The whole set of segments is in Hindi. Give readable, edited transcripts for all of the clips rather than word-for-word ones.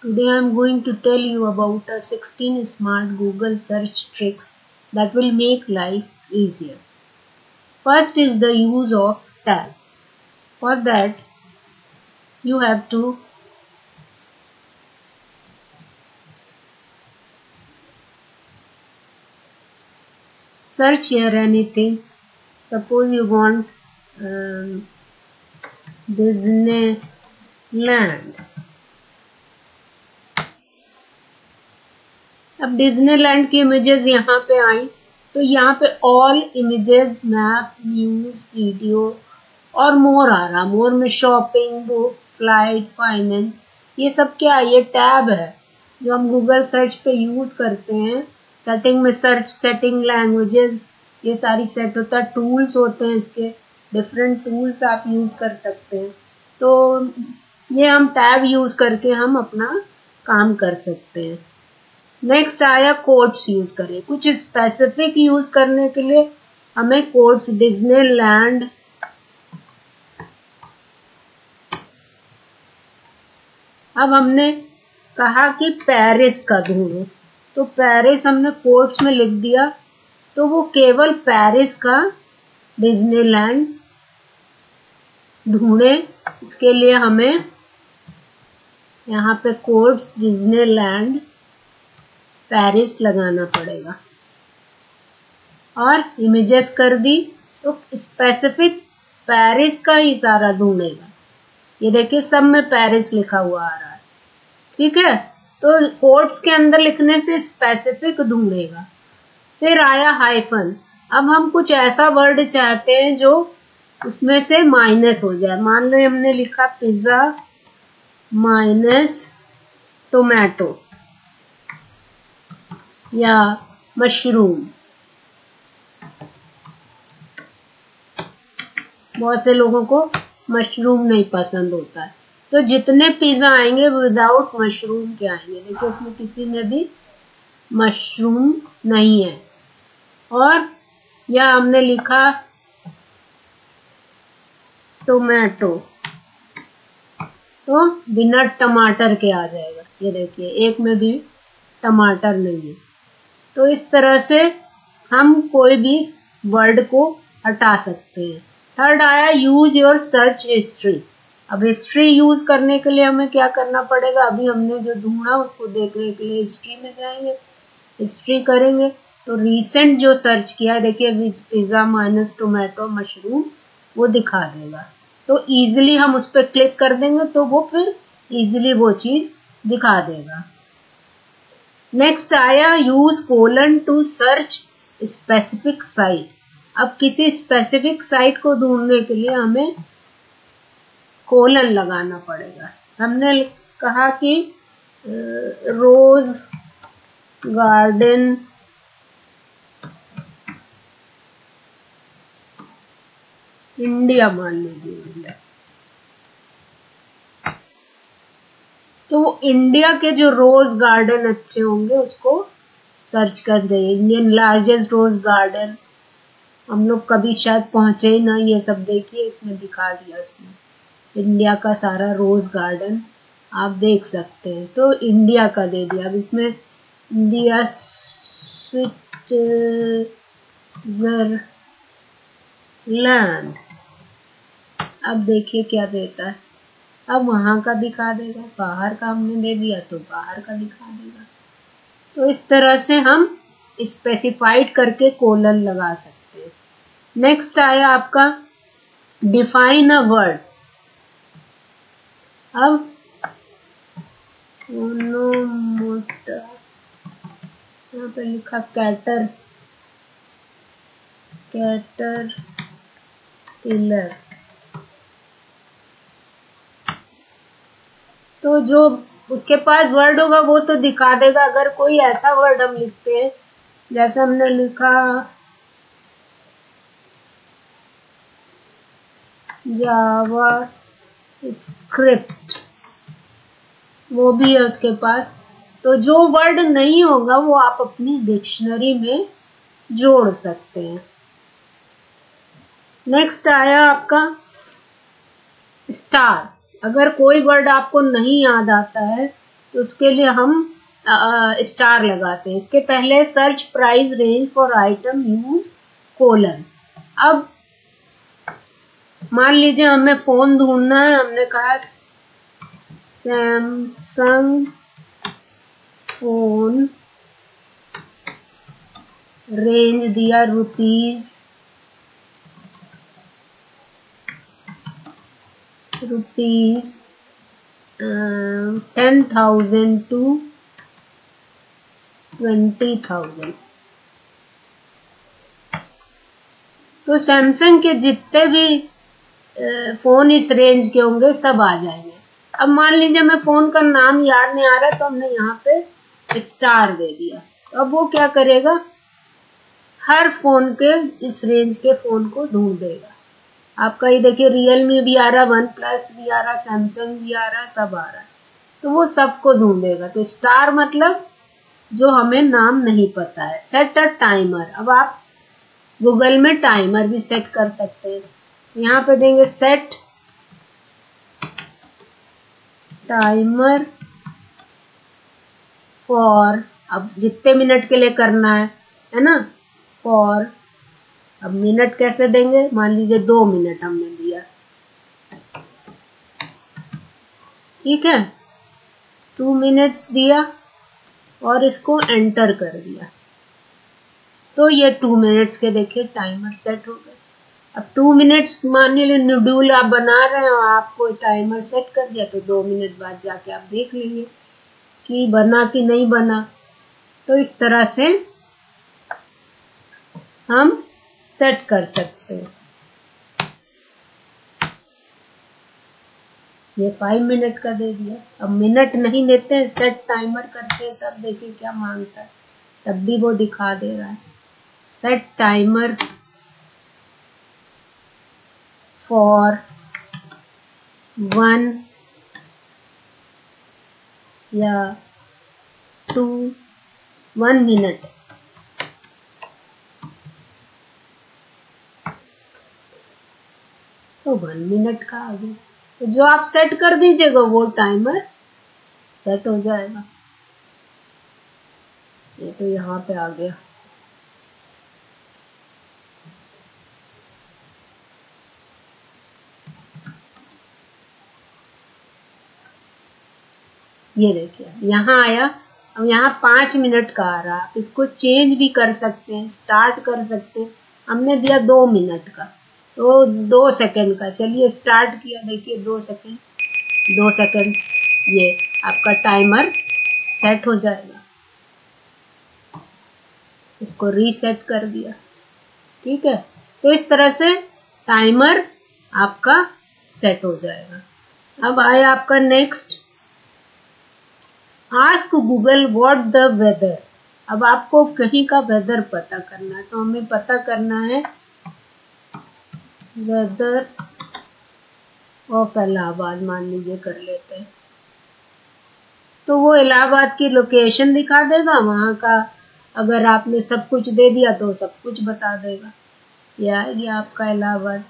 Today I am going to tell you about 16 smart Google search tricks that will make life easier. First is the use of tab. For that, you have to search here anything. Suppose you want Disneyland. अब डिज्नीलैंड की इमेजेस यहाँ पे आई तो यहाँ पे all images, map, news, video और मोर आ रहा। मोर में शॉपिंग, बुक, फ्लाइट, फाइनेंस, ये सब क्या है? ये टैब है जो हम गूगल सर्च पे यूज करते हैं। सेटिंग में सर्च, सेटिंग, लैंग्वेजेस, ये सारी सेट होता है। टूल्स होते हैं इसके, डिफरेंट टूल्स आप यूज कर सकते हैं। तो ये हम टैब यूज करके हम अपना काम कर सकते हैं। नेक्स्ट आया कोड्स यूज करें। कुछ स्पेसिफिक यूज करने के लिए हमें कोड्स, डिज्नीलैंड, अब हमने कहा कि पेरिस का ढूंढो, तो पेरिस हमने कोड्स में लिख दिया तो वो केवल पेरिस का डिज्नीलैंड ढूंढे। इसके लिए हमें यहाँ पे कोड्स डिज्नीलैंड पेरिस लगाना पड़ेगा और इमेजेस कर दी तो स्पेसिफिक पेरिस का ही सारा ढूंढेगा। ये देखिए सब में पेरिस लिखा हुआ आ रहा है, ठीक है। तो कोड्स के अंदर लिखने से स्पेसिफिक ढूंढेगा। फिर आया हाइफन। अब हम कुछ ऐसा वर्ड चाहते हैं जो उसमें से माइनस हो जाए। मान लो हमने लिखा पिज्जा माइनस टोमेटो या मशरूम। बहुत से लोगों को मशरूम नहीं पसंद होता है, तो जितने पिज्जा आएंगे विदाउट मशरूम के आएंगे। देखिए इसमें किसी में भी मशरूम नहीं है। और या हमने लिखा टोमेटो, तो बिना टमाटर के आ जाएगा। ये देखिए एक में भी टमाटर नहीं है। तो इस तरह से हम कोई भी वर्ड को हटा सकते हैं। थर्ड आया यूज योर सर्च हिस्ट्री। अब हिस्ट्री यूज करने के लिए हमें क्या करना पड़ेगा? अभी हमने जो ढूंढा उसको देखने के लिए हिस्ट्री में जाएंगे, हिस्ट्री करेंगे तो रिसेंट जो सर्च किया है, देखिए पिज्जा माइनस टोमेटो मशरूम, वो दिखा देगा। तो इजीली हम उस पर क्लिक कर देंगे तो वो फिर इजीली वो चीज दिखा देगा। नेक्स्ट आया use colon to search specific site. अब किसी स्पेसिफिक साइट को ढूंढने के लिए हमें कोलन लगाना पड़ेगा। हमने कहा कि रोज गार्डन इंडिया, मान लीजिए इंडिया, तो इंडिया के जो रोज गार्डन अच्छे होंगे उसको सर्च कर देंगे। इंडियन लार्जेस्ट रोज गार्डन, हम लोग कभी शायद पहुंचे ही ना। ये सब देखिए इसमें दिखा दिया, इसमें इंडिया का सारा रोज गार्डन आप देख सकते हैं। तो इंडिया का दे दिया। अब इसमें इंडिया स्विट्जरलैंड, अब देखिए क्या देता है। अब वहां का दिखा देगा, बाहर का हमने दे दिया तो बाहर का दिखा देगा। तो इस तरह से हम स्पेसिफाइड करके कोलन लगा सकते हैं। नेक्स्ट आया आपका डिफाइन अ वर्ड। अब यहाँ पे लिखा कैटरपिलर, तो जो उसके पास वर्ड होगा वो तो दिखा देगा। अगर कोई ऐसा वर्ड हम लिखते हैं, जैसे हमने लिखा जावा स्क्रिप्ट, वो भी है उसके पास, तो जो वर्ड नहीं होगा वो आप अपनी डिक्शनरी में जोड़ सकते हैं। नेक्स्ट आया आपका स्टार। अगर कोई वर्ड आपको नहीं याद आता है तो उसके लिए हम स्टार लगाते हैं। इसके पहले search price range for item use colon. अब मान लीजिए हमें फोन ढूंढना है, हमने कहा सैमसंग फोन, रेंज दिया रुपीज 10,000 to 20,000। तो सैमसंग के जितने भी फोन इस रेंज के होंगे सब आ जाएंगे। अब मान लीजिए मैं फोन का नाम याद नहीं आ रहा, तो हमने यहाँ पे स्टार दे दिया। तो अब वो क्या करेगा, हर फोन के इस रेंज के फोन को ढूंढ देगा। आपका ये देखिए रियलमी भी आ रहा, वन प्लस भी आ रहा, सैमसंग भी आ रहा, सब आ रहा, तो वो सबको ढूंढेगा। तो स्टार मतलब जो हमें नाम नहीं पता है। सेट अ टाइमर, अब आप गूगल में टाइमर भी सेट कर सकते हैं। यहाँ पे देंगे सेट टाइमर फॉर, अब जितने मिनट के लिए करना है ना, फॉर, अब मिनट कैसे देंगे, मान लीजिए 2 मिनट हमने दिया, ठीक है, 2 मिनट्स दिया और इसको एंटर कर दिया। तो ये 2 मिनट्स के देखिए टाइमर सेट हो गए। अब 2 मिनट्स मान लीजिए नूडल आप बना रहे हैं और आपको टाइमर सेट कर दिया, तो 2 मिनट बाद जाके आप देख लेंगे कि बना कि नहीं बना। तो इस तरह से हम सेट कर सकते हैं। ये 5 मिनट का दे दिया। अब मिनट नहीं देते हैं, सेट टाइमर करते हैं, तब देखिए क्या मांगता है, तब भी वो दिखा दे रहा है सेट टाइमर फॉर 1 या 1 मिनट। तो 1 मिनट का आ गया। तो जो आप सेट कर दीजिएगा वो टाइमर सेट हो जाएगा। ये तो यहाँ पे आ गया। ये देखिए यहाँ आया। अब यहाँ 5 मिनट का आ रहा, आप इसको चेंज भी कर सकते हैं, स्टार्ट कर सकते हैं। हमने दिया 2 मिनट का, तो 2 सेकंड का, चलिए स्टार्ट किया, देखिए 2 सेकंड, 2 सेकंड, ये आपका टाइमर सेट हो जाएगा। इसको रीसेट कर दिया, ठीक है। तो इस तरह से टाइमर आपका सेट हो जाएगा। अब आया आपका next, ask Google what the weather. अब आपको कहीं का वेदर पता करना है, तो हमें पता करना है वेदर ऑफ इलाहाबाद, मान लीजिए कर लेते हैं। तो वो इलाहाबाद की लोकेशन दिखा देगा, वहां का अगर आपने सब कुछ दे दिया तो सब कुछ बता देगा। ये आएगा आपका इलाहाबाद।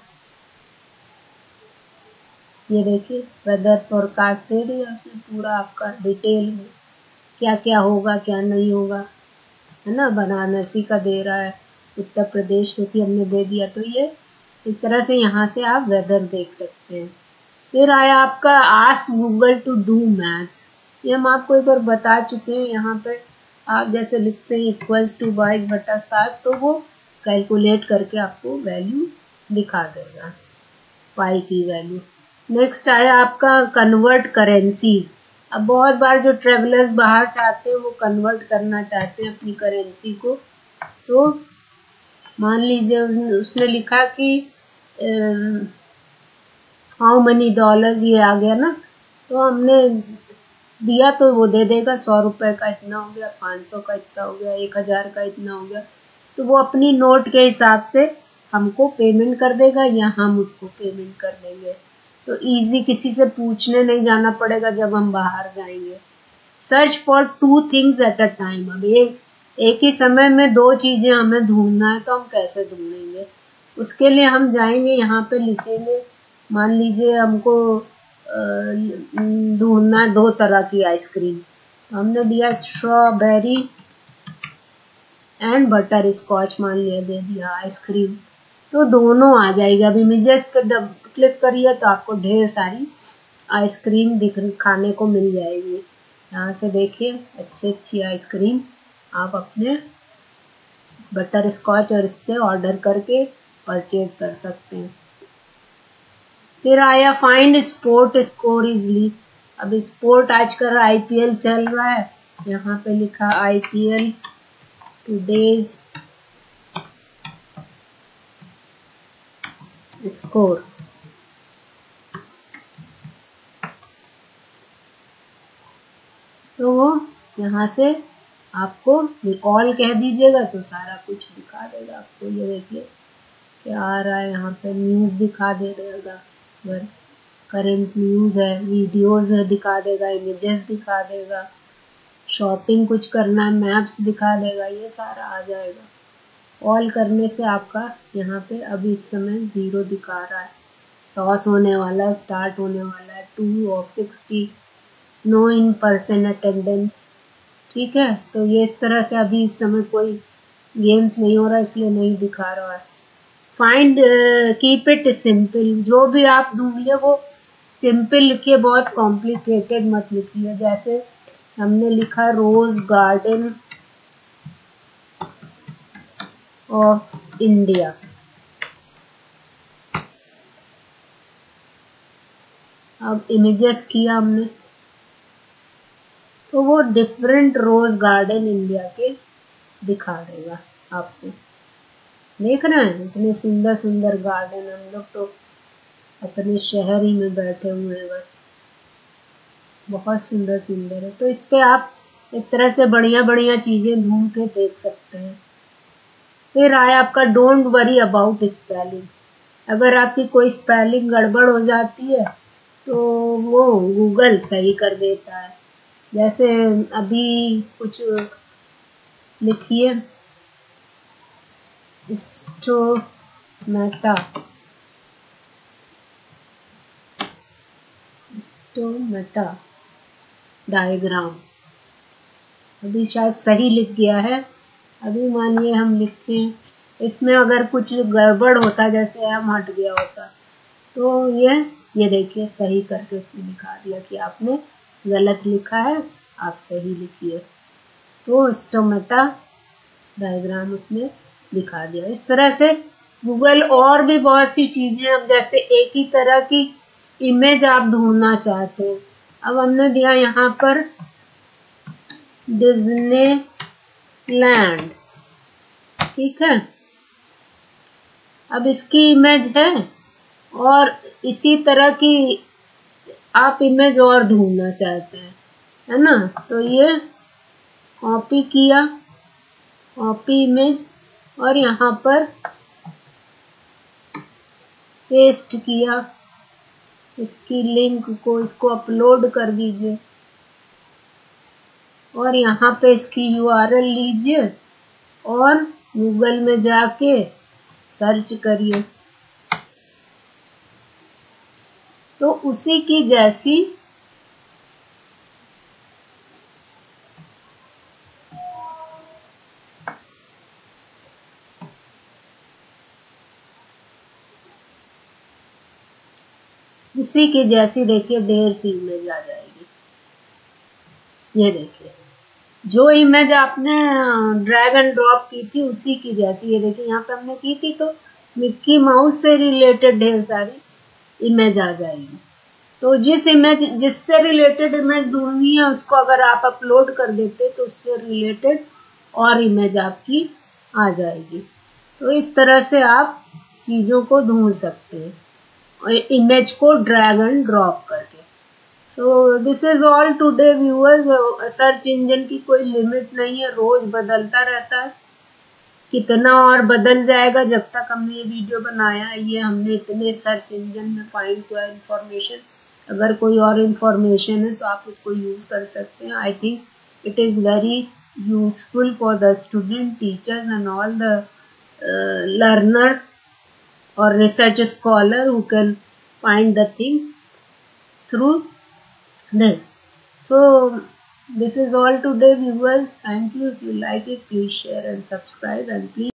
ये देखिए वेदर फोरकास्ट दे दिया उसने पूरा आपका डिटेल में, क्या क्या होगा क्या नहीं होगा, है ना। बनारसी का दे रहा है, उत्तर प्रदेश क्योंकि हमने दे दिया। तो ये इस तरह से यहाँ से आप वेदर देख सकते हैं। फिर आया आपका ask Google to do maths. ये हम आपको एक बार बता चुके हैं। यहाँ पे आप जैसे लिखते हैं इक्वल्स टू 22/7, तो वो कैलकुलेट करके आपको वैल्यू दिखा देगा, पाई की वैल्यू। नेक्स्ट आया आपका कन्वर्ट करेंसीज। अब बहुत बार जो ट्रेवलर्स बाहर से आते हैं वो कन्वर्ट करना चाहते हैं अपनी करेंसी को। तो मान लीजिए उसने लिखा कि हाउ मनी डॉलर्स, ये आ गया ना, तो हमने दिया तो वो दे देगा 100 रुपए का इतना हो गया, 500 का इतना हो गया, 1000 का इतना हो गया। तो वो अपनी नोट के हिसाब से हमको पेमेंट कर देगा या हम उसको पेमेंट कर देंगे। तो इजी, किसी से पूछने नहीं जाना पड़ेगा जब हम बाहर जाएंगे। Search for 2 things at a time. अब एक ही समय में 2 चीजें हमें ढूंढना है, तो हम कैसे ढूंढेंगे। उसके लिए हम जाएंगे, यहाँ पे लिखेंगे, मान लीजिए हमको ढूंढना है 2 तरह की आइसक्रीम, तो हमने दिया स्ट्रॉबेरी एंड बटर स्कॉच, मान लिया दे दिया आइसक्रीम, तो दोनों आ जाएगा। अब इमेजेस पे क्लिक करिए तो आपको ढेर सारी आइसक्रीम खाने को मिल जाएगी। यहाँ से देखिए अच्छी अच्छी आइसक्रीम आप अपने इस बटर स्कॉच और इससे ऑर्डर करके परचेज कर सकते हैं। फिर आया फाइंड स्पोर्ट स्कोर इजली। अब स्पोर्ट आजकल आईपीएल चल रहा है, यहाँ पे लिखा आईपीएल टुडेज स्कोर। तो वो यहाँ से आपको ऑल कह दीजिएगा तो सारा कुछ दिखा देगा आपको। ये देखिए क्या आ रहा है, यहाँ पे न्यूज़ दिखा दे देगा, अगर करंट न्यूज़ है, वीडियोस है दिखा देगा, इमेजेस दिखा देगा, शॉपिंग कुछ करना है मैप्स दिखा देगा, ये सारा आ जाएगा। ऑल करने से आपका यहाँ पे अभी इस समय 0 दिखा रहा है, टॉस होने वाला है, स्टार्ट होने वाला है, 2/60, नो इन पर्सन अटेंडेंस। ठीक है, तो ये इस तरह से अभी इस समय कोई गेम्स नहीं हो रहा इसलिए नहीं दिखा रहा है। फाइंड कीप इट सिंपल, जो भी आप ढूंढिए वो सिंपल लिखिए, बहुत कॉम्प्लिकेटेड मत लिखिए। जैसे हमने लिखा रोज गार्डन ऑफ इंडिया, अब इमेजेस किया हमने तो वो डिफरेंट रोज गार्डन इंडिया के दिखा देगा आपको। देख रहे हैं इतने सुंदर सुंदर गार्डन, हम लोग तो अपने शहर ही में बैठे हुए हैं बस, बहुत सुंदर सुंदर है। तो इस पे आप इस तरह से बढ़िया बढ़िया चीजें ढूंढ के देख सकते हैं। फिर आया आपका डोंट वरी अबाउट स्पेलिंग। अगर आपकी कोई स्पेलिंग गड़बड़ हो जाती है तो वो गूगल सही कर देता है। जैसे अभी कुछ लिखिए स्टोमेटा, स्टोमेटा डायग्राम, अभी शायद सही लिख गया है। अभी मानिए हम लिखें इसमें अगर कुछ गड़बड़ होता, जैसे हम हट गया होता, तो ये देखिए सही करके इसमें दिखा दिया कि आपने गलत लिखा है, आप सही लिखिए। तो स्टोमेटा डायग्राम उसने दिखा दिया। इस तरह से गूगल और भी बहुत सी चीजें, अब जैसे एक ही तरह की इमेज आप ढूंढना चाहते हैं, अब हमने दिया यहाँ पर डिज्नीलैंड, ठीक है। अब इसकी इमेज है और इसी तरह की आप इमेज और ढूंढना चाहते हैं, है ना, तो ये कॉपी किया, कॉपी इमेज, और यहाँ पर पेस्ट किया, इसकी लिंक को इसको अपलोड कर दीजिए और यहाँ पे इसकी URL लीजिए और गूगल में जाके सर्च करिए, तो उसी की जैसी देखिए ढेर सी इमेज आ जाएगी। ये देखिए जो इमेज आपने ड्रैग एंड ड्रॉप की थी उसी की जैसी, ये देखिए यहाँ पे हमने की थी तो मिक्की माउस से रिलेटेड ढेर सारी इमेज आ जाएगी। तो जिससे रिलेटेड इमेज ढूंढनी है उसको अगर आप अपलोड कर देते तो उससे रिलेटेड और इमेज आपकी आ जाएगी। तो इस तरह से आप चीजों को ढूंढ सकते हैं इमेज को ड्रैग एंड ड्रॉप करके। So this is all today viewers. Search engine की कोई लिमिट नहीं है, रोज बदलता रहता है, कितना और बदल जाएगा। जब तक हमने ये वीडियो बनाया है ये हमने इतने सर्च इंजन में फाइंड किया इंफॉर्मेशन, अगर कोई और इंफॉर्मेशन है तो आप उसको यूज कर सकते हैं। I think it is very useful for the student, teachers and all the learner or research scholar who can find the thing through this. So This is all today, viewers. Thank you. If you like it, please share and subscribe, and please